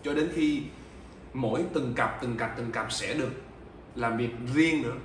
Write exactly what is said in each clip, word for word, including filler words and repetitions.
cho đến khi mỗi từng cặp từng cặp từng cặp sẽ được làm việc riêng nữa.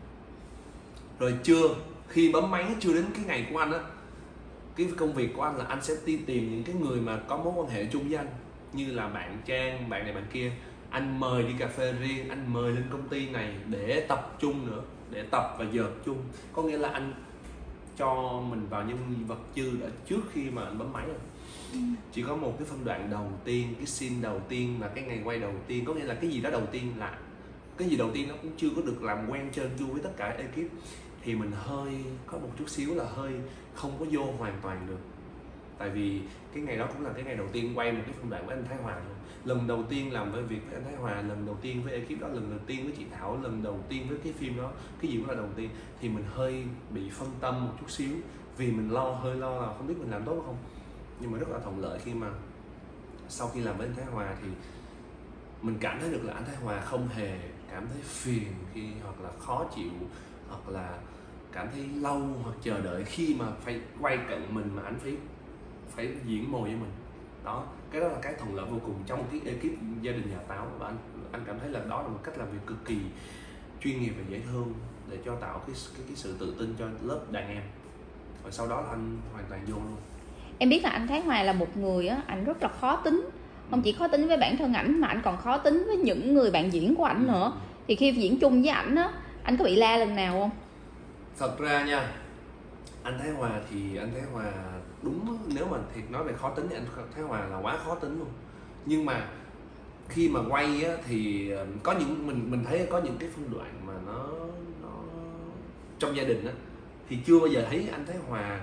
Rồi chưa, khi bấm máy chưa đến cái ngày của anh á, cái công việc của anh là anh sẽ đi tìm những cái người mà có mối quan hệ chung với anh, như là bạn Trang, bạn này bạn kia, anh mời đi cà phê riêng, anh mời lên công ty này để tập trung nữa, để tập và dợt chung. Có nghĩa là anh cho mình vào nhân vật Chư đã trước khi mà anh bấm máy rồi. Ừ. Chỉ có một cái phân đoạn đầu tiên, cái scene đầu tiên là cái ngày quay đầu tiên, có nghĩa là cái gì đó đầu tiên là cái gì đầu tiên nó cũng chưa có được làm quen trơn tru với tất cả ekip, thì mình hơi có một chút xíu là hơi không có vô hoàn toàn được. Tại vì cái ngày đó cũng là cái ngày đầu tiên quay một cái phân đoạn với anh Thái Hòa luôn. Lần đầu tiên làm với việc với anh Thái Hòa, lần đầu tiên với ekip đó, lần đầu tiên với chị Thảo, lần đầu tiên với cái phim đó, cái gì cũng là đầu tiên, thì mình hơi bị phân tâm một chút xíu, vì mình lo, hơi lo là không biết mình làm tốt không. Nhưng mà rất là thuận lợi khi mà sau khi làm với anh Thái Hòa thì mình cảm thấy được là anh Thái Hòa không hề cảm thấy phiền khi hoặc là khó chịu hoặc là cảm thấy lâu hoặc chờ đợi khi mà phải quay cận mình mà anh phải phải diễn mồi với mình. Đó, cái đó là cái thuận lợi vô cùng trong cái ekip gia đình nhà Táo, và anh anh cảm thấy là đó là một cách làm việc cực kỳ chuyên nghiệp và dễ thương để cho tạo cái cái, cái sự tự tin cho lớp đàn em. Và sau đó là anh hoàn toàn vô luôn. Em biết là anh Thái Hòa là một người á, anh rất là khó tính. Không chỉ khó tính với bản thân ảnh mà anh còn khó tính với những người bạn diễn của ảnh nữa. Thì khi diễn chung với ảnh á, anh có bị la lần nào không? Thật ra nha, anh Thái Hòa thì anh Thái Hòa đúng, nếu mà thiệt nói về khó tính thì anh Thái Hòa là quá khó tính luôn. Nhưng mà khi mà quay á, thì có những mình mình thấy có những cái phân đoạn mà nó nó trong gia đình á, thì chưa bao giờ thấy anh Thái Hòa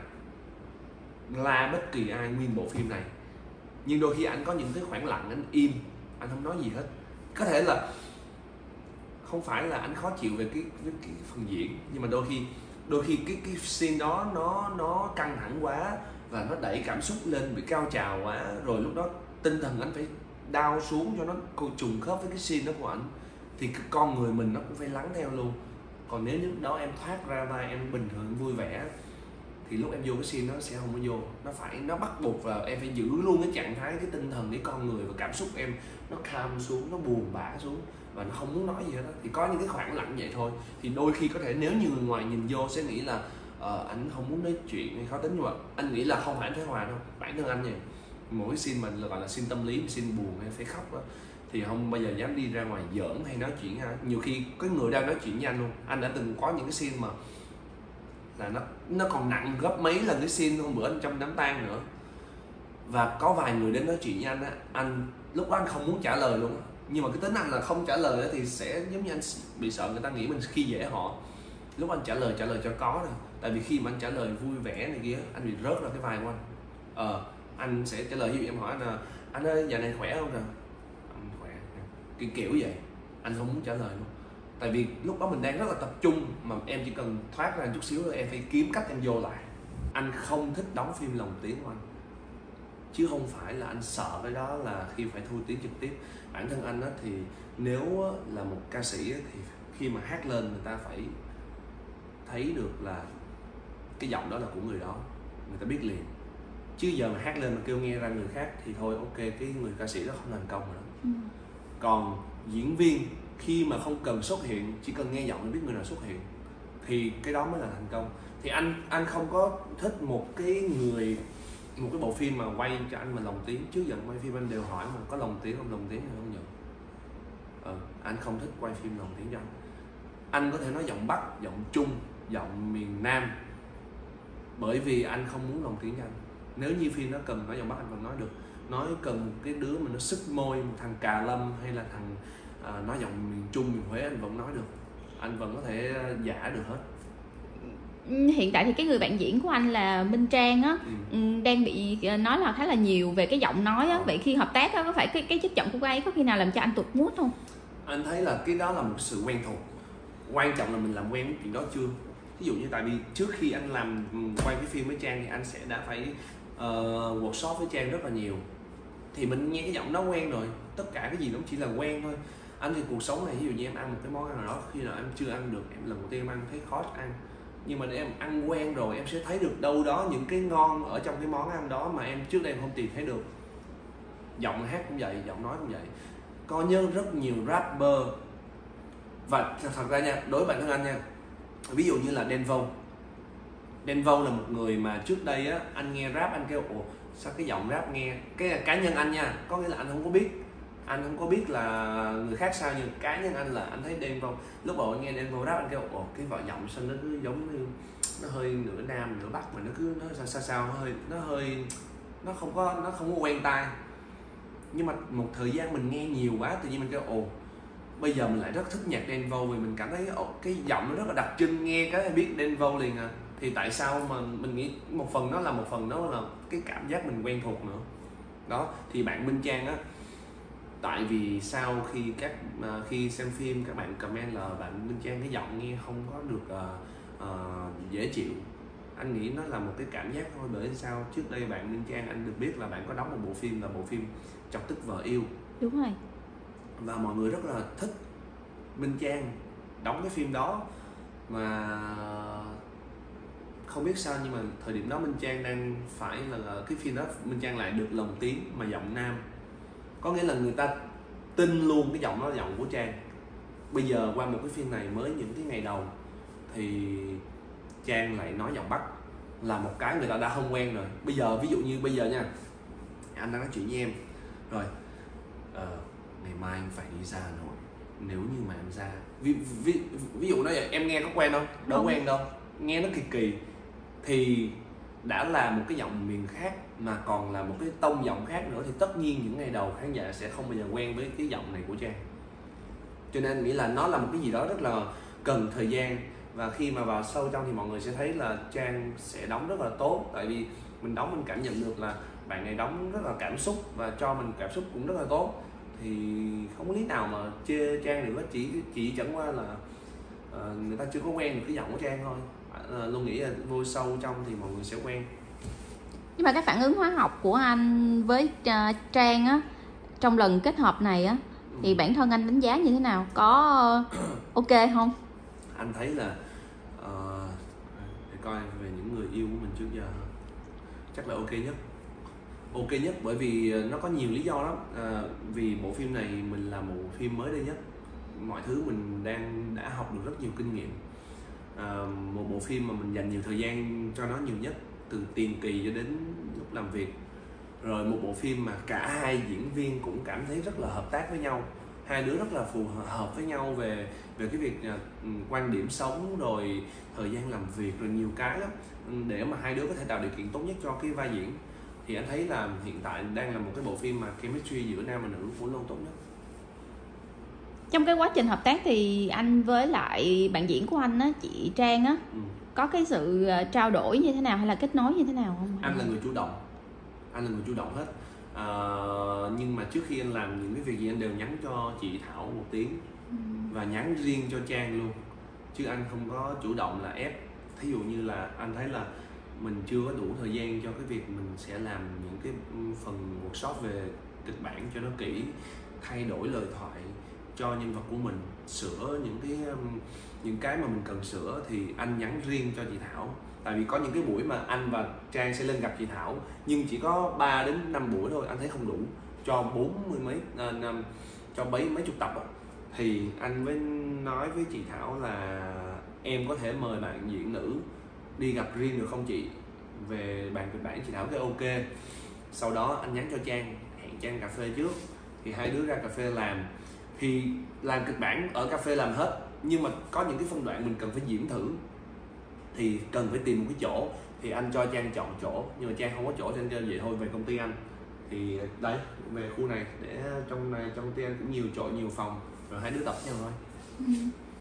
la bất kỳ ai nguyên bộ phim này. Nhưng đôi khi anh có những cái khoảng lặng, anh im, anh không nói gì hết. Có thể là không phải là anh khó chịu về cái, cái, cái phần diễn, nhưng mà đôi khi đôi khi cái cái scene đó nó nó căng thẳng quá và nó đẩy cảm xúc lên, bị cao trào quá, rồi lúc đó tinh thần anh phải down xuống cho nó trùng khớp với cái scene đó của anh, thì cái con người mình nó cũng phải lắng theo luôn. Còn nếu lúc đó em thoát ra vai, em bình thường vui vẻ, thì lúc em vô cái scene nó sẽ không có vô, nó phải nó bắt buộc là em phải giữ luôn cái trạng thái, cái tinh thần, cái con người và cảm xúc em nó calm xuống, nó buồn bã xuống và nó không muốn nói gì hết đó. Thì có những cái khoảng lặng vậy thôi. Thì đôi khi có thể nếu như người ngoài nhìn vô sẽ nghĩ là uh, anh không muốn nói chuyện hay khó tính, nhưng mà anh nghĩ là không phải anh Thái Hòa đâu, bản thân anh vậy. Mỗi cái scene mình gọi là scene tâm lý, scene buồn hay phải khóc đó, thì không bao giờ dám đi ra ngoài giỡn hay nói chuyện ha. Nhiều khi cái người đang nói chuyện với anh luôn, anh đã từng có những cái scene mà là nó nó còn nặng gấp mấy lần cái scene hôm bữa anh trong đám tang nữa, và có vài người đến nói chuyện với anh á, anh lúc đó anh không muốn trả lời luôn. Nhưng mà cái tính anh là không trả lời thì sẽ giống như anh bị sợ người ta nghĩ mình khi dễ họ. Lúc anh trả lời trả lời cho có thôi, tại vì khi mà anh trả lời vui vẻ này kia, anh bị rớt ra cái vai của anh. Ờ, anh sẽ trả lời, ví dụ em hỏi anh là anh ơi giờ này khỏe không rồi, anh khỏe, kiểu kiểu vậy, anh không muốn trả lời luôn. Tại vì lúc đó mình đang rất là tập trung, mà em chỉ cần thoát ra chút xíu thôi em phải kiếm cách em vô lại. Anh không thích đóng phim lồng tiếng của anh, chứ không phải là anh sợ cái đó là khi phải thu tiếng trực tiếp. Bản thân anh á, thì nếu là một ca sĩ thì khi mà hát lên người ta phải thấy được là cái giọng đó là của người đó, người ta biết liền. Chứ giờ mà hát lên mà kêu nghe ra người khác thì thôi, ok, cái người ca sĩ đó không thành công rồi đó. Ừ. Còn diễn viên khi mà không cần xuất hiện, chỉ cần nghe giọng biết người nào xuất hiện, thì cái đó mới là thành công. Thì anh anh không có thích một cái người một cái bộ phim mà quay cho anh mà lồng tiếng. Trước giờ quay phim anh đều hỏi mà có lồng tiếng không, lồng tiếng hay không nhận. Ờ, anh không thích quay phim lồng tiếng cho anh. Anh có thể nói giọng Bắc, giọng Trung, giọng miền Nam, bởi vì anh không muốn lồng tiếng cho anh. Nếu như phim nó cần nói giọng Bắc anh vẫn nói được, nói cần cái đứa mà nó sức môi, một thằng Cà Lâm hay là thằng à, nói giọng miền Trung, miền Huế anh vẫn nói được, anh vẫn có thể giả được hết. Hiện tại thì cái người bạn diễn của anh là Minh Trang á, ừ. đang bị nói là khá là nhiều về cái giọng nói á. Vậy khi hợp tác á, có phải cái cái chất giọng của cô ấy có khi nào làm cho anh tụt mood không? Anh thấy là cái đó là một sự quen thuộc, quan trọng là mình làm quen với chuyện đó chưa. Ví dụ như tại vì trước khi anh làm quay cái phim với Trang thì anh sẽ đã phải uh, workshop với Trang rất là nhiều, thì mình nghe cái giọng đó quen rồi, tất cả cái gì nó chỉ là quen thôi. Anh thì cuộc sống này, ví dụ như em ăn một cái món ăn nào đó, khi nào em chưa ăn được, em lần đầu tiên em ăn thấy khó ăn, nhưng mà để em ăn quen rồi em sẽ thấy được đâu đó những cái ngon ở trong cái món ăn đó mà em trước đây em không tìm thấy được. giọng hát cũng vậy, giọng nói cũng vậy. Có nhớ rất nhiều rapper, và thật ra nha, đối với bản thân anh nha, ví dụ như là Đen Vâu. Đen Vâu là một người mà trước đây á, anh nghe rap anh kêu ồ sao cái giọng rap nghe, cái cá nhân anh nha, có nghĩa là anh không có biết anh không có biết là người khác sao, nhưng cá nhân anh là anh thấy Đen Vâu, lúc đầu anh nghe Đen Vâu rap anh kêu ồ cái vợ giọng sao nó cứ giống như nó hơi nửa nam nửa bắc, mà nó cứ nó sao sao sao nó hơi nó hơi nó không có nó không có quen tai. Nhưng mà một thời gian mình nghe nhiều quá, tự nhiên mình kêu ồ bây giờ mình lại rất thích nhạc Đen Vâu, vì mình cảm thấy ồ, cái giọng nó rất là đặc trưng, nghe cái biết Đen Vâu liền à. Thì tại sao mà mình nghĩ một phần nó là một phần đó là cái cảm giác mình quen thuộc nữa đó. Thì bạn Minh Trang á, tại vì sau khi các uh, khi xem phim các bạn comment là bạn Minh Trang cái giọng nghe không có được uh, uh, dễ chịu, anh nghĩ nó là một cái cảm giác thôi. Bởi sao trước đây bạn Minh Trang anh được biết là bạn có đóng một bộ phim là bộ phim Chọc Tức Vợ Yêu, đúng rồi, và mọi người rất là thích Minh Trang đóng cái phim đó. Mà không biết sao nhưng mà thời điểm đó Minh Trang đang phải là, là cái phim đó Minh Trang lại được lồng tiếng mà giọng nam, có nghĩa là người ta tin luôn cái giọng đó là giọng của Trang. Bây giờ qua một cái phim này mới những cái ngày đầu thì Trang lại nói giọng Bắc, là một cái người ta đã không quen rồi. Bây giờ ví dụ như bây giờ nha, anh đang nói chuyện với em rồi, ờ, ngày mai anh phải đi ra Hà Nội, nếu như mà em ra ví, ví, ví dụ nói vậy, em nghe có quen không? Đâu không quen đâu, nghe nó kỳ kỳ. Thì đã là một cái giọng miền khác mà còn là một cái tông giọng khác nữa, thì tất nhiên những ngày đầu khán giả sẽ không bao giờ quen với cái giọng này của Trang. Cho nên anh nghĩ là nó là một cái gì đó rất là cần thời gian, và khi mà vào sâu trong thì mọi người sẽ thấy là Trang sẽ đóng rất là tốt. Tại vì mình đóng mình cảm nhận được là bạn này đóng rất là cảm xúc và cho mình cảm xúc cũng rất là tốt, thì không có lý nào mà chê Trang được. Chỉ chỉ chẳng qua là uh, người ta chưa có quen được cái giọng của Trang thôi. Uh, luôn nghĩ là vô sâu trong thì mọi người sẽ quen. Nhưng mà cái phản ứng hóa học của anh với uh, Trang á, trong lần kết hợp này á, ừ. thì bản thân anh đánh giá như thế nào? Có uh, ok không? Anh thấy là uh, để coi về những người yêu của mình trước giờ, chắc là ok nhất. Ok nhất bởi vì nó có nhiều lý do lắm. À, vì bộ phim này mình là một phim mới đây nhất, mọi thứ mình đang đã học được rất nhiều kinh nghiệm. À, một bộ phim mà mình dành nhiều thời gian cho nó nhiều nhất, từ tiền kỳ cho đến lúc làm việc. Rồi một bộ phim mà cả hai diễn viên cũng cảm thấy rất là hợp tác với nhau, hai đứa rất là phù hợp với nhau về về cái việc uh, quan điểm sống, rồi thời gian làm việc, rồi nhiều cái lắm, để mà hai đứa có thể tạo điều kiện tốt nhất cho cái vai diễn. Thì anh thấy là hiện tại đang là một cái bộ phim mà chemistry giữa nam và nữ cũng luôn tốt nhất. Trong cái quá trình hợp tác thì anh với lại bạn diễn của anh á, chị Trang á, ừ. có cái sự trao đổi như thế nào hay là kết nối như thế nào không? Anh là người chủ động, anh là người chủ động hết. À, nhưng mà trước khi anh làm những cái việc gì anh đều nhắn cho chị Thảo một tiếng, ừ. và nhắn riêng cho Trang luôn, chứ anh không có chủ động là ép. Thí dụ như là anh thấy là mình chưa có đủ thời gian cho cái việc mình sẽ làm những cái phần workshop về kịch bản cho nó kỹ, thay đổi lời thoại cho nhân vật của mình, sửa những cái những cái mà mình cần sửa, thì anh nhắn riêng cho chị Thảo. Tại vì có những cái buổi mà anh và Trang sẽ lên gặp chị Thảo, nhưng chỉ có ba đến năm buổi thôi, anh thấy không đủ cho bốn mươi mấy à, cho mấy mấy chục tập á. Thì anh mới nói với chị Thảo là em có thể mời bạn diễn nữ đi gặp riêng được không chị, về bàn kịch bản. Chị Thảo cái ok. Sau đó anh nhắn cho Trang, hẹn Trang cà phê trước, thì hai đứa ra cà phê làm. Thì làm kịch bản ở cà phê làm hết, nhưng mà có những cái phân đoạn mình cần phải diễn thử, thì cần phải tìm một cái chỗ, thì anh cho Trang chọn chỗ, nhưng mà Trang không có chỗ cho anh kêu vậy thôi về công ty anh. Thì đấy, về khu này, để trong này trong công ty anh cũng nhiều chỗ nhiều phòng, rồi hai đứa tập nhau thôi. Ừ.